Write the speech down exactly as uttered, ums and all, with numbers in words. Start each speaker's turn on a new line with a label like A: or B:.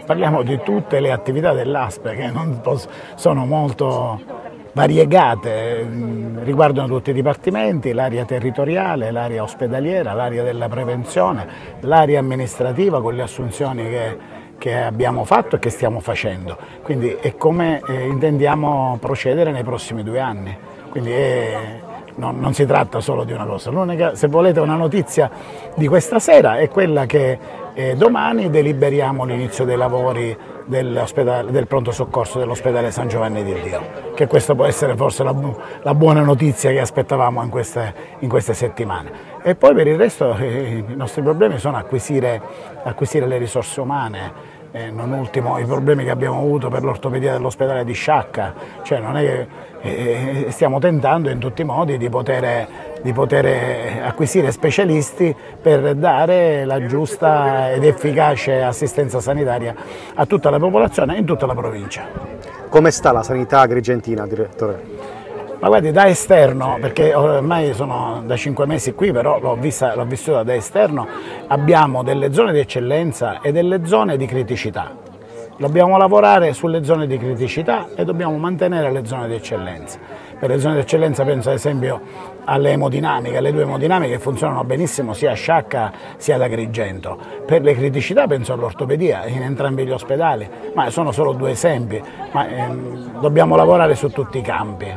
A: Parliamo di tutte le attività dell'A S P E che non sono molto variegate, riguardano tutti i dipartimenti, l'area territoriale, l'area ospedaliera, l'area della prevenzione, l'area amministrativa con le assunzioni che, che abbiamo fatto e che stiamo facendo. Quindi è come eh, intendiamo procedere nei prossimi due anni. Quindi è, non, non si tratta solo di una cosa. L'unica, se volete, una notizia di questa sera è quella che eh, domani deliberiamo l'inizio dei lavori del, del pronto soccorso dell'ospedale San Giovanni di Dio, che questa può essere forse la, la buona notizia che aspettavamo in queste, in queste settimane. E poi per il resto eh, i nostri problemi sono acquisire, acquisire le risorse umane. Eh, non ultimo i problemi che abbiamo avuto per l'ortopedia dell'ospedale di Sciacca, cioè non è che eh, stiamo tentando in tutti i modi di poter, di poter acquisire specialisti per dare la giusta ed efficace assistenza sanitaria a tutta la popolazione in tutta la provincia.
B: Come sta la sanità agrigentina, direttore?
A: Ma guardi, da esterno, perché ormai sono da cinque mesi qui, però l'ho vissuta da esterno, abbiamo delle zone di eccellenza e delle zone di criticità. Dobbiamo lavorare sulle zone di criticità e dobbiamo mantenere le zone di eccellenza. Per le zone di eccellenza penso ad esempio alle emodinamiche, alle due emodinamiche che funzionano benissimo sia a Sciacca sia ad Agrigento. Per le criticità penso all'ortopedia in entrambi gli ospedali, ma sono solo due esempi, ma ehm, dobbiamo lavorare su tutti i campi.